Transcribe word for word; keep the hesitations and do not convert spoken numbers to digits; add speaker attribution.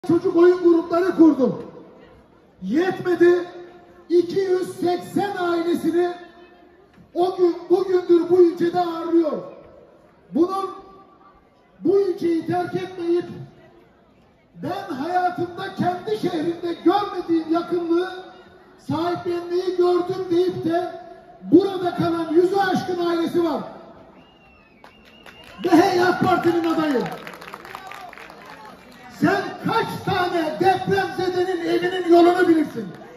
Speaker 1: Çocuk oyun grupları kurdum. Yetmedi, iki yüz seksen ailesini o gün bugündür bu ülkede ağırlıyor. Bunun bu ülkeyi terk etmeyip ben hayatımda kendi şehrimde görmediğim yakınlığı, sahiplenmeyi gördüm deyip de burada kalan yüzü aşkın ailesi var. Ve hey AK Parti'nin adayı. Sen kaç tane depremzedenin evinin yolunu bilirsin?